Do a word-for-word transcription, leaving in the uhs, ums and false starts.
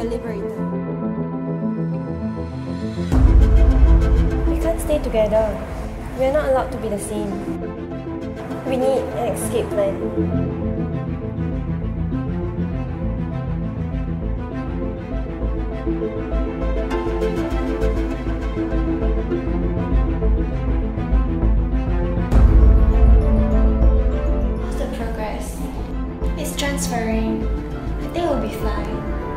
are liberated. We can't stay together. We are not allowed to be the same. We need an escape plan. How's the progress? It's transferring. I think it'll be fine.